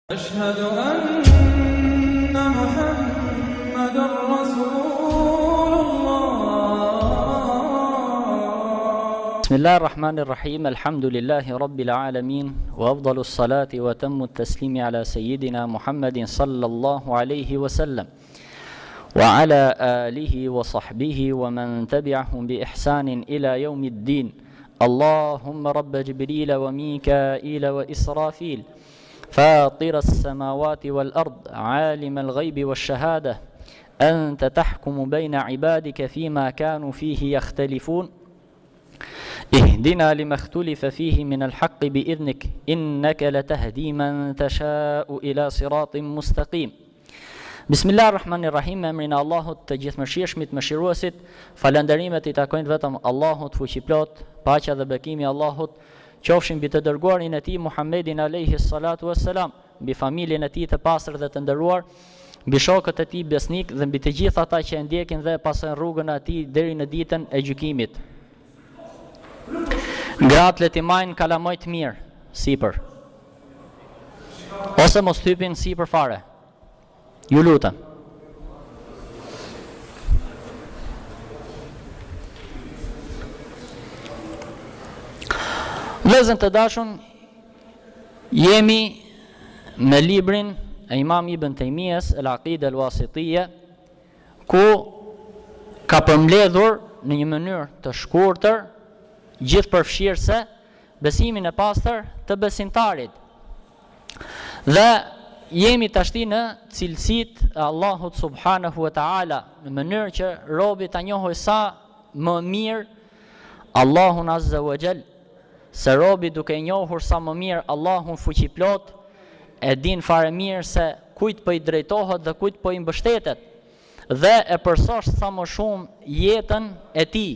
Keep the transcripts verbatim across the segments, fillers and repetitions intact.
أشهد أن محمدًا رسول الله. بسم الله الرحمن الرحيم. الحمد لله رب العالمين، وأفضل الصلاة وتم التسليم على سيدنا محمد صلى الله عليه وسلم وعلى آله وصحبه ومن تبعهم بإحسان إلى يوم الدين. اللهم رب جبريل وميكائيل وإسرافيل فاطر السماوات والأرض عالم الغيب والشهادة أنت تحكم بين عبادك فيما كانوا فيه يختلفون اهدنا لما اختلف فيه من الحق بإذنك إنك لتهدي من تشاء إلى صراط مستقيم. بسم الله الرحمن الرحيم. Me emrin e Allahut të gjithëmëshirshmit, mëshiruesit. Falënderimet i takojnë vetëm Allahut fuqiplot. Paqja dhe bekimi i Allahut qofshin mbi të dërguarin e tij Muhammedin alayhi salatu wassalam, mbi familjen e tij të pastër dhe të nderuar, mbi shokët e tij besnik dhe mbi të gjithë ata që e ndjekin dhe pasojnë rrugën e tij deri në ditën e gjykimit. Gratë le t'i majnë kalamoj të mirë sipër, ose mos hypin sipër fare. Ju lutem. Vëllezër të dashur, jemi me librin e Imam Ibn Taymiyes El-Aqida El-Wasitiyya, ku ka përmbledhur në një mënyrë të shkurtër, gjithëpërfshirëse, besimin e pastër të besimtarit. Dhe jemi tashti në cilësitë e Allahut subhanahu wa taala, në mënyrë që robi ta njohë sa më mirë Allahun azza wa jall. Se robi duke njohur sa më mirë Allahun fuqiplot, e din fare mirë se kujt po i drejtohet dhe kujt po i mbështetet, dhe e përsosh sa më shumë jetën e tij.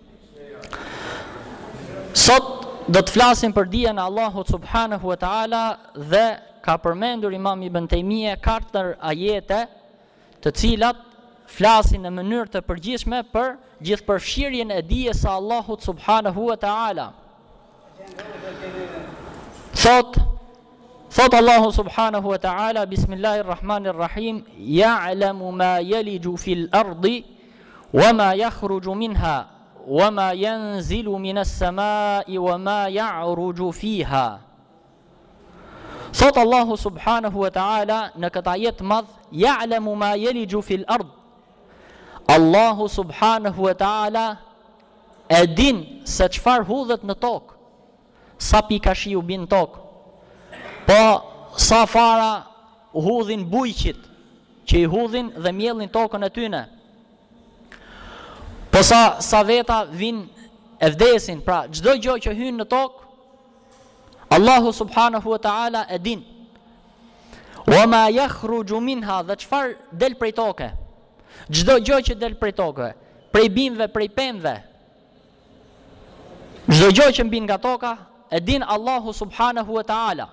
Sot do të flasim për dijen e Allahut subhanahu wa taala, dhe ka përmendur Imam Ibn Taymiyja katër ajete, të cilat flasin në mënyrë të përgjithshme për gjithëpërfshirjen e dijes së Allahut subhanahu wa taala. Thot, thot Allahu subhanahu wa ta'ala, Bismillahirrahmanirrahim, Ja'lamu ma yaliju fil ardi, wa ma yakhruju minha, wa ma yanzilu minas samai, wa ma ya'ruju fiha. Thot Allahu subhanahu wa ta'ala në këtë ajet madh, Ja'lamu ma yaliju fil ard. Allahu subhanahu wa ta'ala e din se çfarë hudhet në tokë, sa pika shiu bin tokë, po sa fara hudhin bujqit që i hudhin dhe mjellin tokën e tyne, po sa, sa veta vin e vdesin. Pra çdo gjë që hyn në tokë, Allahu subhanahu wa ta'ala e din. Wa ma yakhruju minha, dhe çfarë del prej toke, çdo gjë që del prej toke, prej bimëve, prej pemëve, çdo gjë që mbin nga toka, e din Allahu subhanahu wa ta'ala.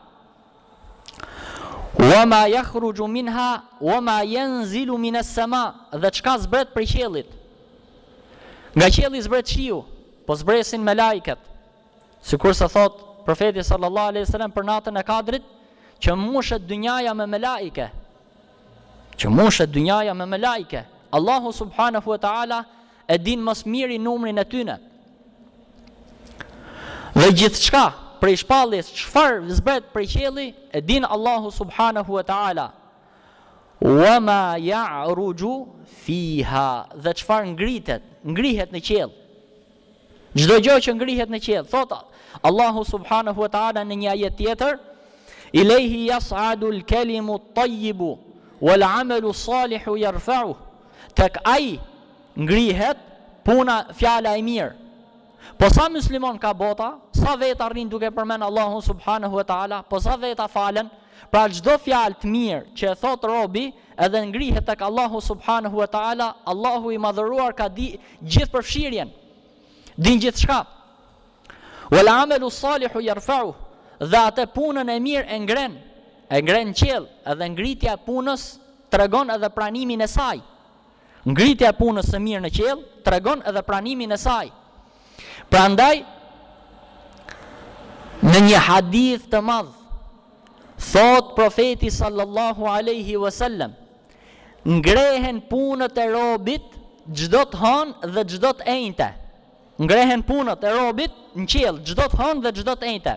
Wa ma yakhruju minha wa ma yanzilu minas sama, dhe çka zbret prej qiellit. Nga qielli zbret shiu, po zbresin me lajket, sikur se thot profeti sallallahu alaihi wasallam për natën e Kadrit, që mushet dynjaja me melaike, që mushet dynjaja me melaike. Allahu subhanahu wa ta'ala e din mos miri numrin e tyne. Dhe gjithçka prej shpalljes, çfarë zbret prej qielli, e din Allahu subhanahu wa ta'ala. Wa ma ya'ruju fiha, dhe çfarë ngritet, ngrihet në qiell. Çdo gjë që ngrihet në qiell, thot Allahu subhanahu wa ta'ala në një ajet tjetër, Ilayhi yas'adu al-kalimu at-tayyibu wal 'amalu as-salihu yarfa'uhu. Tek ai ngrihet puna, fjala e mirë. Po sa muslimon ka bota, sa veta rrin duke përmend Allahun subhanahu wa ta'ala, po sa veta falen. Pra çdo fjalë të mirë që e thot robi, edhe ngrihet tek Allahu subhanahu wa ta'ala, Allahu i madhëruar ka di gjithë përfshirjen, din gjithçka. Wal amalu salihu yarfa'u, dhe atë punën e mirë e ngren, e ngren qiell, edhe ngritja e punës tregon edhe pranimin e saj. Ngritja e punës së mirë në qiell tregon edhe pranimin e saj. Prandaj në një hadith të madh Thot profeti sallallahu alaihi wasallam, ngrehen punët e robit çdo të hanë dhe çdo të enjte. Ngrehen punët e robit në qiell çdo të hanë dhe çdo të enjte.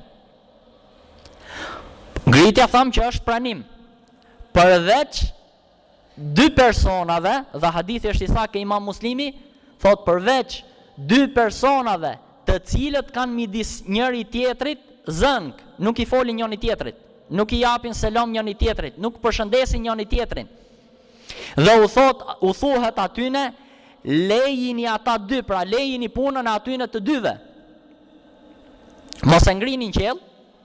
Ngritja tham që është pranim, përveç dy personave, dhe hadithi është i saktë Imam Muslimi, thot përveç dy personave të cilët kanë midis njëri tjetrit zënk, nuk i folin njëri tjetrit, nuk i japin selam njëri tjetrit, nuk përshëndesin njëri tjetrin. Dhe u thot, u thuhet atyne, lejini ata dy, pra lejini punën e atyne të dyve. Mos e ngrinin qell,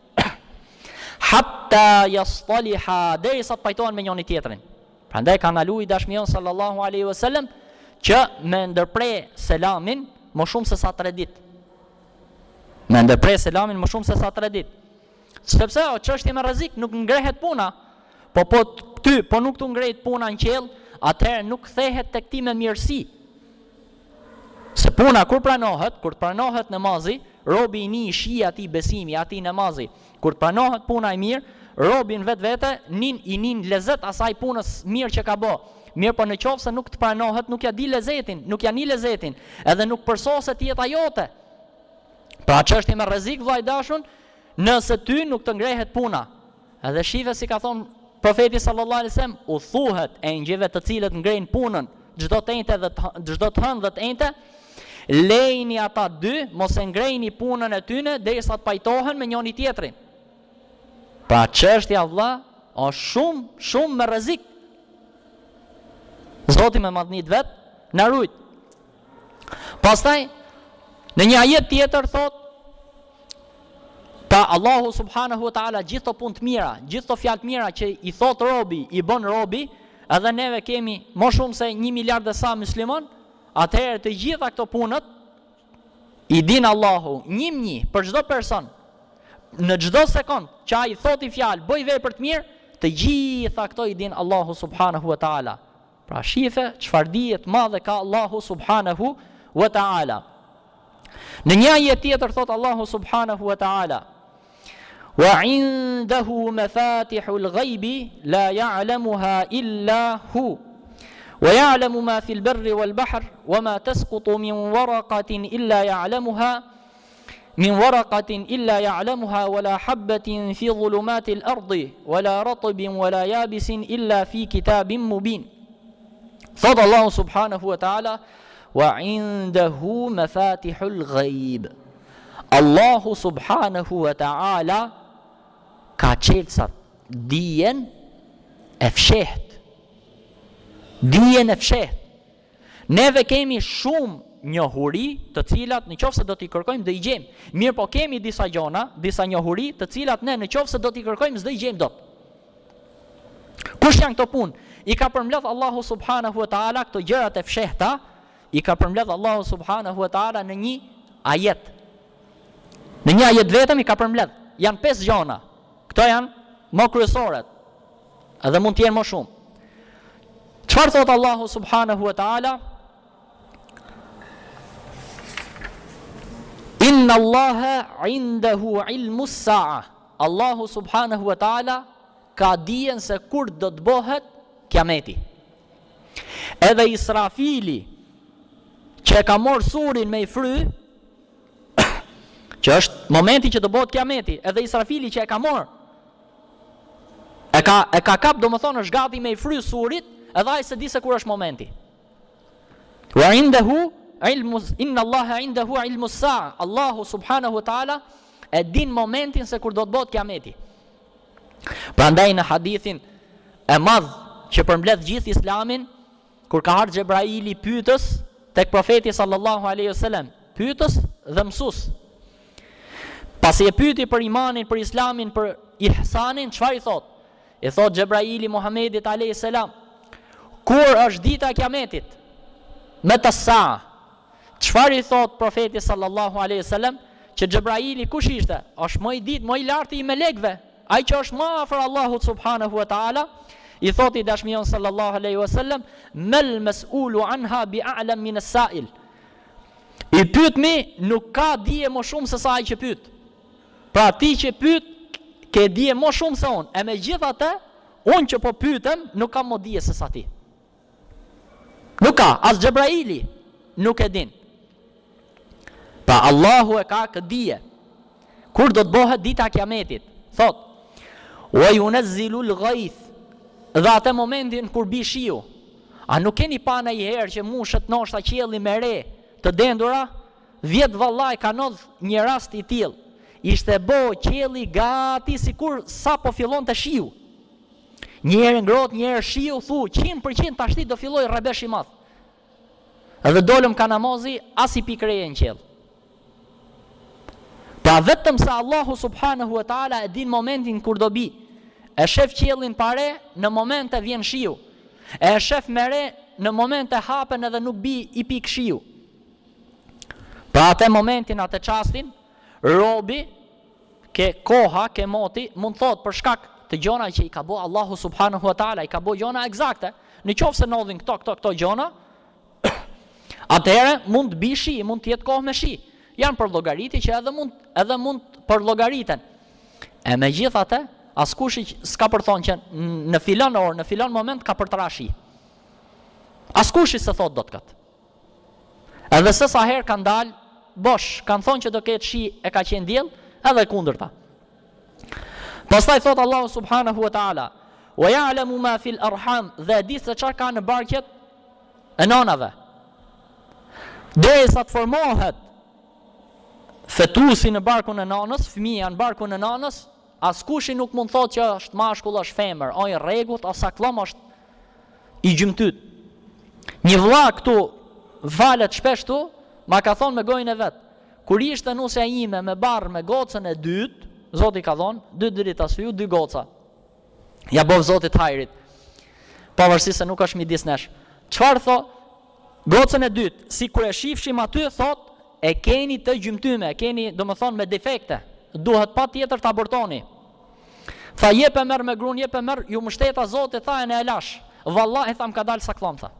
hatta yastaliha, derisa të pajtohen me njëri tjetrin. Prandaj ka ndaluar dashmion sallallahu alaihi wasallam që me ndërprej selamin më shumë se sa tre ditë. Me ndërprej selamin më shumë se sa tre ditë. Sepse o çështje me rrezik, nuk ngrehet puna. Po po ty, po nuk të ngrehet puna në qell, atëherë nuk kthehet tek ti me mirësi. Se puna kur pranohet, kur pranohet namazi, robi i një shi ati besimi, ati namazi. Kur pranohet puna e mirë, robin vetë vete, nin i nin lezet asaj punës mirë që ka bo. Mirë po në qoftë se nuk të pranohet, nuk ja di lezetin, nuk ja ni lezetin, edhe nuk përsoset jeta jote. Pra çështje me rrezik vllai dashun, nëse ty nuk të ngrehet puna. Edhe shife si ka thonë profeti sallallahu alaihi wasallam, u thuhet engjëve të cilët ngrejnë punën, çdo të enjte dhe çdo të hënë dhe të enjte, lejni ata dy, mos e ngrejni punën e tyne derisa të pajtohen me njëri tjetrin. Pra çështja vlla është shumë, shumë me rrezik. Zoti me madhnit vet na rujt. Pastaj në një ajet tjetër thot, ta Allahu subhanahu wa taala gjithë të punë të mira, gjithë të fjalë të mira që i thot robi, i bën robi, edhe neve kemi më shumë se një miliard e sa musliman, atëherë të gjitha këto punët i din Allahu një një për çdo person. Në çdo sekond që ai thoti fjalë, bëj vepër të mirë, të gjitha këto i din Allahu subhanahu wa taala. Pra shife çfarë dije të madhe ka Allahu subhanahu wa taala. Në një ajet tjetër thot Allahu subhanahu wa taala, wa indahu mafatihul ghaibi la ya'lamuha illa hu. ويعلم ما في البر والبحر وما تسقط من ورقة إلا يعلمها من ورقة إلا يعلمها ولا حبة في ظلمات الأرض ولا رطب ولا يابس إلا في كتاب مبين. صدق الله سبحانه وتعالى وعنده مفاتح الغيب. الله سبحانه وتعالى ka qelësat dijen e fsheht. Dijen e fsheht. Neve kemi shumë njohuri të cilat në qoftë se do t'i kërkojmë do i gjejmë. Mirë po kemi disa gjona, disa njohuri të cilat ne në qoftë se do t'i kërkojmë s'do i gjejmë dot. Kush janë këto punë? I ka përmbledh Allahu subhanahu wa taala këto gjërat e fshehta, i ka përmbledh Allahu subhanahu wa taala në një ajet. Në një ajet vetëm i ka përmbledh. Janë pesë gjona. Këto janë më kryesorët. Edhe mund të jenë më shumë. Çfarë thot Allahu subhanahu wa taala? Inna Allaha indahu ilmu s-sa'a. Allahu subhanahu wa taala ka dijen se kur do të bëhet kiameti. Edhe Israfili që ka marrë surin me i fry, që është momenti që do bëhet kiameti, edhe Israfili që e ka marrë, e ka e ka kap, domethënë është gati me i fry surit, edhe ai se di se kur është momenti. Wa indahu ilmu, inna Allaha indahu ilmu s-sa'a. Allahu subhanahu wa taala e din momentin se kur do të bëhet kiameti. Prandaj në hadithin e madh që përmbledh gjithë Islamin, kur ka ardhur Xhebraili pyetës tek profeti sallallahu alaihi wasallam, pyetës dhe mësues. Pasi e pyeti për imanin, për Islamin, për ihsanin, çfarë i thot? I thot Xhebraili Muhamedit alayhi salam, kur është dita e kiametit? Me të sa. Çfarë i thot profeti sallallahu alaihi wasallam? Që Xhebraili kush ishte? Është më i ditë, më i lartë i melekëve, ai që është më afër Allahut subhanahu wa taala. I thot i dashmion sallallahu alaihi wasallam, mal mas'ulu anha bi'a'lam min as-sa'il. I pyetmi nuk ka dije më shumë se sa ai që pyet. Pra ti që pyet ke dije më shumë se unë. E me gjitha te, unë që po pytem, nuk kam më dije se sa ti. Nuk ka, as Gjebraili nuk e din. Pa Allahu e ka këtë dije. Kur do të bëhet dita e Kiametit? Thot: "Wa yunazzilu al-ghayth." Dhe atë momentin kur bi shiu. A nuk keni pa ndonjëherë që mushët noshta qielli me re të dendura? Vjet vallaj ka ndodh një rast i tillë. Ishte bo qielli gati sikur sa po fillon të shiu. Një herë ngrohtë, një herë shiu, thu njëqind për qind tashti do filloj rrebesh i madh. Edhe dolëm ka namazi, as i pikreje në qiell. Pa vetëm se Allahu subhanahu wa taala e din momentin kur do bi. E shef qiellin pare, në moment e vjen shiu. E shef me re, në moment e hapen edhe nuk bi i pik shiu. Pra atë momentin, atë qastin, robi, ke koha, ke moti, mund thot për shkak të gjona që i ka bo Allahu subhanahu wa taala, i ka bo gjona eksakte. Në qoftë se ndodhin këto, këto, këto gjona, atëherë mund bi shi, mund të jetë kohë me shi. Janë për llogariti që edhe mund, edhe mund për llogariten. E me gjithë atë, askush s'ka për thonë që në filan orë, në filan moment ka për të rashi. Askush i se thot do të këtë. Edhe se sa herë kanë dalë, bosh, kanë thonë që do ketë shi e ka qenë diell, edhe kundërta. Pastaj thot Allahu subhanahu wa taala: "Wa ya'lamu ma fil arham", dhe di se çfarë ka në barqet e nanave. Derisa të formohet fetusi në barkun e nanës, fëmia në barkun e nanës, askushi nuk mund thot që është mashkull, është femër, oj rregut, ose klëm është i gjymtyt. Një vlla këtu valet shpesh tu, ma ka thonë me gojën e vet. Kur ishte nusja ime me barr me gocën e dytë, Zoti ka thonë, dy drita syu, dy goca. Ja bov Zotit hajrit. Pavarësisht se nuk është midis nesh. Çfarë tho? Gocën e dytë, si kur e shifshim aty, thot, e keni të gjymtyme, e keni, do më thonë, me defekte. Duhet pa tjetër të abortoni. Tha, jep e merë me grun, jep e merë, ju më shteta Zotit, tha e në e lash. Vallahi, tha, më ka dalë sa klom, tha.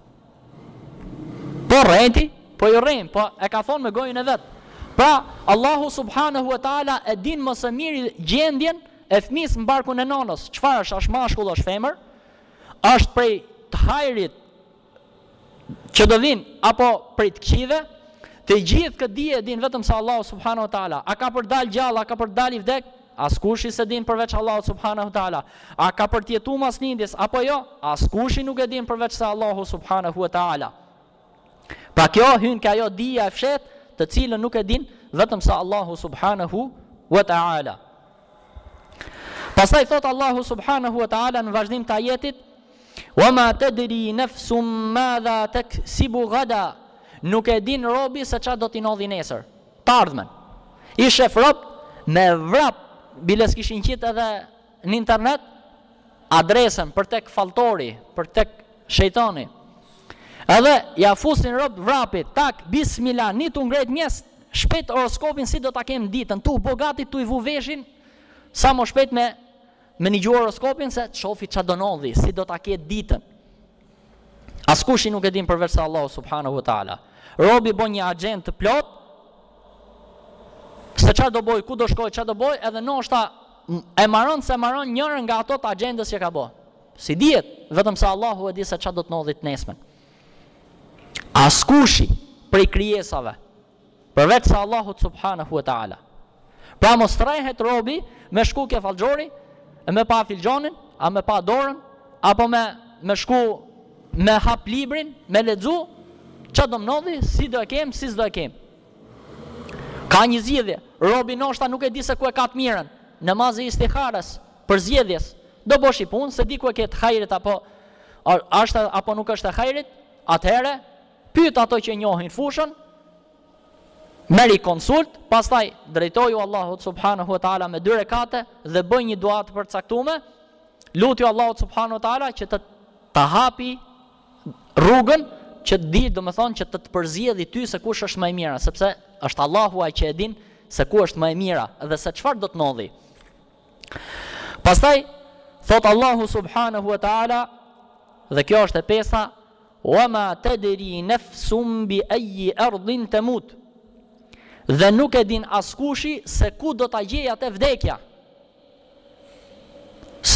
Po rrejti, po ju rrejmë, po e ka thonë me gojën e vetë. Pra, Allahu subhanahu wa taala e din më së miri gjendjen e fëmis në barkun e nanës. Çfarë është, është mashkull, është femër? Është prej të hajrit që do vinë, apo prej të këqive? Të gjithë këtë dije din vetëm se Allahu subhanahu wa taala. A ka për dal gjallë, a ka për dal i vdek? Askush i se din përveç Allahu subhanahu wa taala. A ka për të jetuar mas lindjes apo jo? Askush i nuk e din përveç se Allahu subhanahu wa taala. Pra kjo hyn ka ajo dija e fshet, të cilën nuk e din vetëm se Allahu subhanahu wa taala. Pastaj thot Allahu subhanahu wa taala në vazhdim të ajetit: "Wa ma tadri nafsum madha taksibu ghada", nuk e din robi se çfarë do t'i ndodhi nesër. Të ardhmen. I shef rob me vrap, biles kishin qit edhe në internet adresën për tek falltori, për tek shejtani. Edhe ja fusin rob vrapit, tak, bismillah, një të ngret mjes, shpejt horoskopin si do ta kem ditën, tu bogati tu i vu veshin, sa më shpejt me me një gjuhë horoskopin se të shofi çfarë do ndodhi, si do ta ketë ditën. Askush i nuk e din përveç se Allahu subhanahu wa taala. Robi bën një agent të plot, se çfarë do bëj, ku do shkoj, çfarë do bëj, edhe ndoshta e maron se maron njërin nga ato të agjendës që ka bë. Si dihet, vetëm se Allahu e di se çfarë do të ndodhi të nesmen. Askushi prej krijesave përveç se Allahut subhanahu wa taala. Pra mos trehet robi me shku ke fallxhori, e me pa filxhonin, a me pa dorën, apo me me shku me hap librin, me lexu, çfarë do ndodhi, si do e kem, si s'do e kem. Ka një zgjedhje, robi ndoshta nuk e di se ku e ka të mirën, namazi i istihares për zgjedhjes. Do bosh i punë, se di ku e ke të hajrit apo është apo nuk është e hajrit, atëherë pyet ato që njohin fushën, meri konsult, pastaj drejtoju Allahut subhanahu wa taala me dy rekate dhe bëj një dua të përcaktuar, lutju Allahut subhanahu wa taala që të ta hapi rrugën, që të di, domethënë që të të përzjedhë ty se kush është më e mira, sepse është Allahu ai që e din se ku është më e mira dhe se çfarë do të ndodhi. Pastaj thot Allahu subhanahu wa taala, dhe kjo është e pesa: "Wa ma tadri nafsum bi ayyi ardhin tamut", dhe nuk e din askushi se ku do ta gjejë atë vdekja.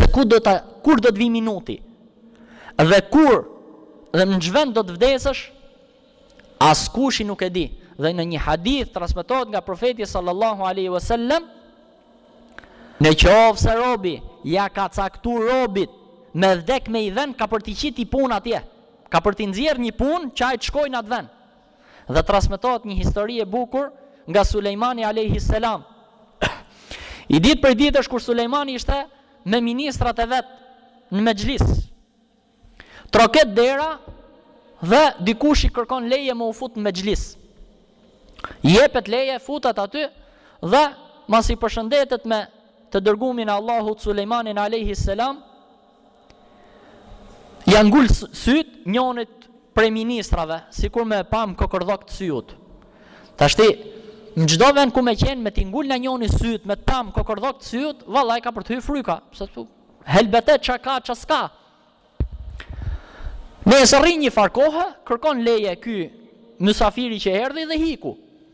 ku do ta, kur do të vi minuti. Dhe kur dhe në ç'vend do të vdesësh, askush i nuk e di. Dhe në një hadith transmetohet nga profeti sallallahu alaihi wasallam, në qoftë se robi ja ka caktuar robit me vdek me i vend, ka për t'i qiti punë atje, ka për t'i nxjerr një punë që ai të shkojnë atë vend. Dhe transmetohet një histori e bukur nga Sulejmani alayhi salam. I ditë për ditësh kur Sulejmani ishte me ministrat e vet në mexhlis. Troket dera dhe dikush i kërkon leje me u fut në mexhlis. Jepet leje, futet aty dhe mas i përshëndetet me të dërgumin e Allahut Sulejmanin alayhi salam, ja ngul syt njonit prej ministrave, sikur me pam kokordhok të syut. Tashti, në çdo vend ku me qenë, me t'i ngul në njoni syt, me të pam kokordhok të syut, vallai ka për të hyrë fryka, pse tu helbetet çka ka, çka s'ka. Nëse rri një far kohë, kërkon leje ky mysafiri që erdhi dhe hiku.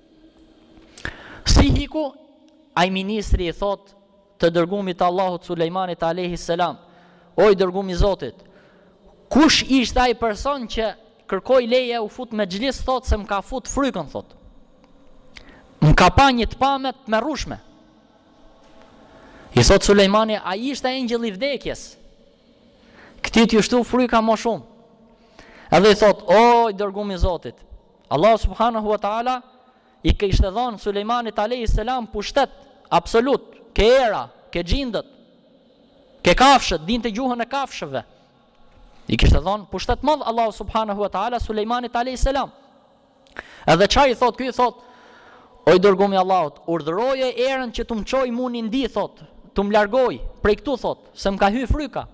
Si hiku, ai ministri i thot të dërgumit të Allahut Sulejmanit alayhi salam, o i dërgumi i Zotit, kush ishte ai person që kërkoi leje u fut me xhlis, thot se më ka fut frykën, thot. Më ka pa një të pamet me rrushme. I thot Sulejmani, ai ishte engjëlli i vdekjes. Këti t'ju shtu fryka më shumë. Edhe i thot, o i dërgumi i Zotit, Allah subhanahu wa taala i kishte dhënë Sulejmanit alayhi salam pushtet absolut, ke era, ke gjindët, ke kafshët, dinte gjuhën e kafshëve. I kishte dhënë pushtet madh Allah subhanahu wa taala Sulejmanit alayhi salam. Edhe çfarë i thot ky? Thot, o i dërgumi i Allahut, urdhëroje erën që të më çoj mua në ndi, thot, të më largoj prej këtu, thot, se më ka hyrë fryka.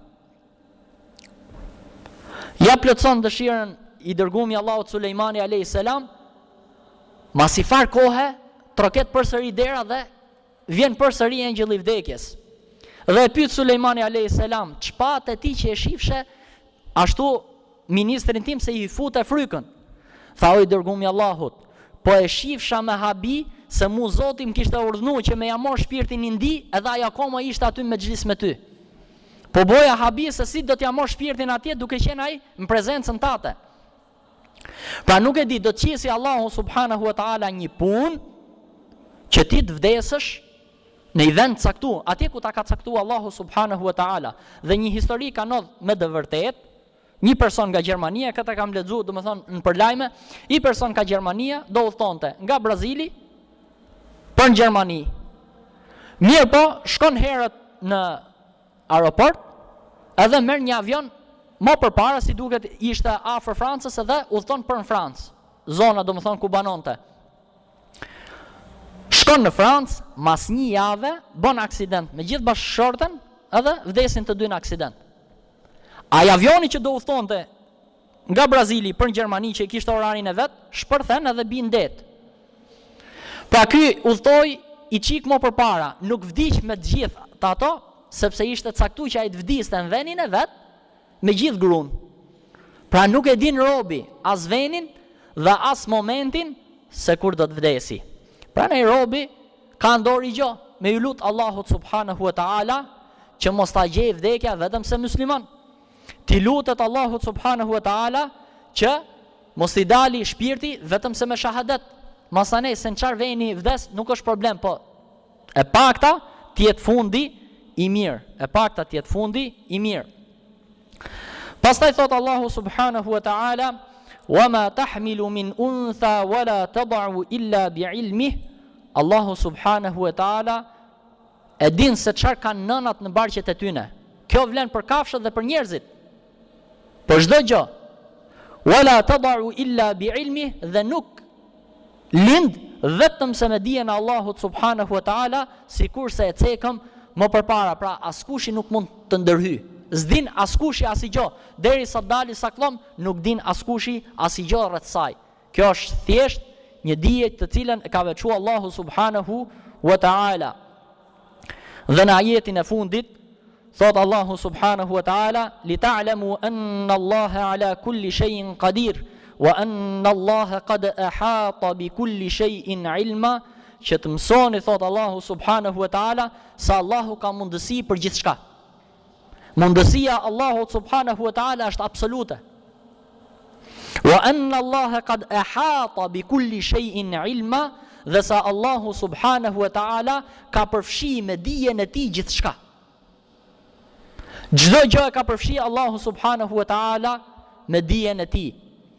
Ja plotson dëshirën i dërgumi i Allahut Sulejmani alayhi salam. Mas i far kohë, troket përsëri dera dhe vjen përsëri engjëlli i vdekjes. Dhe e pyet Sulejmani alayhi salam, ç'pat e ti që e shifshe ashtu ministrin tim se i fute frykën? Tha, o i dërgumi i Allahut, po e shifsha me habi se mu Zoti më kishte urdhënuar që me ja marr shpirtin i ndi, edhe ai akoma ishte aty me xhlis me ty. Po boja habi se si do t'ja marr shpirtin atje duke qenë ai në prezencën tate. Pra nuk e di, do të qesi Allahu subhanahu wa taala një punë që ti të vdesësh në një vend caktuar, atje ku ta ka caktuar Allahu subhanahu wa taala. Dhe një histori ka ndodhur me të vërtetë. Një person nga Gjermania, këtë kam lexuar, domethënë në përlajme, një person nga Gjermania do udhtonte nga Brazili për në Gjermani. Mirë po, shkon herët në aeroport, edhe merr një avion më përpara, si duket ishte afër Francës, edhe udhton për në Francë, zona domethënë ku banonte. Shkon në Francë, mas një jave bën aksident me gjithë bashkëshorten, edhe vdesin të dy në aksident. Ai avioni që do udhtonte nga Brazili për në Gjermani, që i kishte orarin e vet, shpërthen edhe bin det. Pra ky udhtoi i çik më përpara, nuk vdiq me të gjithë të ato, sepse ishte caktuar që ai të vdiste në vendin e vet me gjithë gruan. Pra nuk e din robi as vendin dhe as momentin se kur do të vdesi. Pra ne robi ka ndori gjë me i lut Allahut subhanahu wa taala që mos ta gjej vdekja vetëm se musliman. Ti lutet Allahut subhanahu wa taala që mos i dali shpirti vetëm se me shahadet. Masanej se në çfarë veni vdes nuk është problem, po e pakta të jetë fundi i mirë. E pakta të jetë fundi i mirë. Pastaj thot Allahu subhanahu wa taala, wa ma tahmilu min untha wala tad'u illa bi'ilmih. Allahu subhanahu wa taala e din se çfarë kanë nënat në barqet e tyne. Kjo vlen për kafshët dhe për njerëzit. Për çdo gjë. Wala tad'u illa bi'ilmih, dhe nuk lind vetëm se me dijen e Allahut subhanahu wa taala, sikurse e cekëm më përpara. Pra askushi nuk mund të ndërhyj. S'din askushi asgjë, derisa dali sakllom, nuk din askushi asgjë rreth saj. Kjo është thjesht një dije të cilën e ka veçuar Allahu subhanahu wa taala. Dhe në ajetin e fundit thot Allahu subhanahu wa taala, li ta'lamu anna Allaha ala kulli shay'in qadir wa anna Allaha qad ahata bi kulli shay'in ilma, që të mësoni, thot Allahu subhanahu wa taala, se Allahu ka mundësi për gjithçka. Mundësia Allahut subhanahu wa ta'ala është absolute. Wa anna Allaha qad ahata bi kulli shay'in ilma, dhe sa Allahu subhanahu wa ta'ala ka përfshi me dijen e tij gjithçka. Çdo gjë e ka përfshi Allahu subhanahu wa ta'ala me dijen e tij.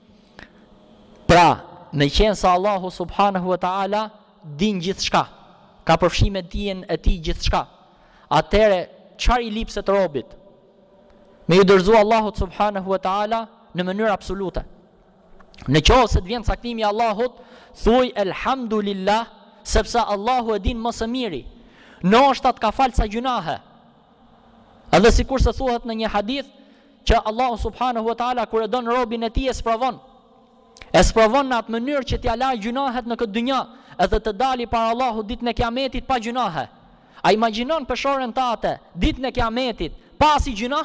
Pra, me qenë sa Allahu subhanahu wa ta'ala din gjithçka, ka përfshi me dijen e tij gjithçka, atëre çfarë i lipset robit? Me i dorëzu Allahut subhanahu wa ta'ala në mënyrë absolute. Në qoftë se të vjen caktimi i Allahut, thuaj elhamdulillah, sepse Allahu e din më së miri. Noshta të ka falë sa gjunahe. Edhe sikur se thuhet në një hadith që Allahu subhanahu wa ta'ala kur e don robin e tij e sprovon. E sprovon në atë mënyrë që t'ia lajë gjunahet në këtë dynja, edhe të dali para Allahut ditën e Kiametit pa gjunahe. A imagjinon peshorën tate ditën e Kiametit pa asnjë gjunah?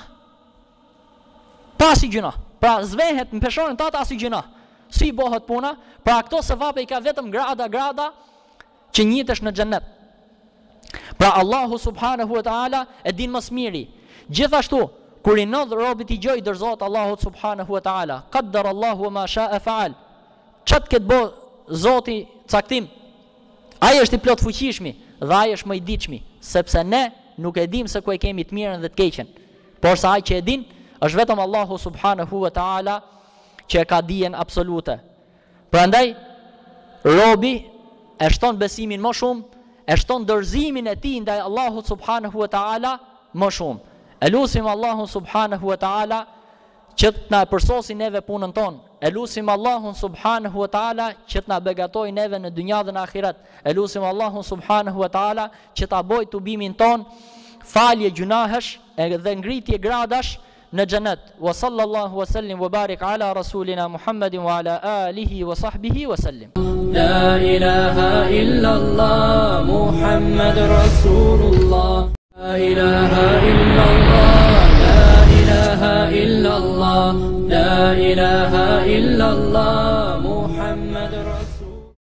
Pa asnjë gjunah. Pra zvehet në peshorën tate asnjë gjunah. Si bëhet puna? Pra këto sevape i ka vetëm grada grada që njitesh në xhennet. Pra Allahu subhanahu wa ta'ala e din më së miri. Gjithashtu, kur i nodh robit i gjoj dorëzohet Allahu subhanahu wa ta'ala. Qaddara Allahu wa ma sha'a fa'al. Çat ket bë Zoti caktim. Ai është i plot fuqishmi dhe ai është më i ditshmi, sepse ne nuk e dim se ku e kemi të mirën dhe të keqen. Por sa ai që e din është vetëm Allahu subhanahu wa ta'ala që e ka dijen absolute. Prandaj robi e shton besimin më shumë, e shton dorëzimin e tij ndaj Allahut subhanahu wa ta'ala më shumë. E lutim Allahun subhanahu wa ta'ala që të na përsosi neve punën tonë. E lutim Allahun subhanahu wa ta'ala që të na begatoj neve në dynjë dhe në ahiret. E lutim Allahun subhanahu wa ta'ala që ta boj tubimin ton falje gjunahesh dhe ngritje gradash në xhenet. Wa sallallahu wa sallim wa barik ala rasulina Muhammedin wa ala alihi wa sahbihi wa sallim. La ilaha illa Allah Muhammad Rasulullah. La ilaha illa Allah. La ilaha illa Allah. La ilaha illa Allah.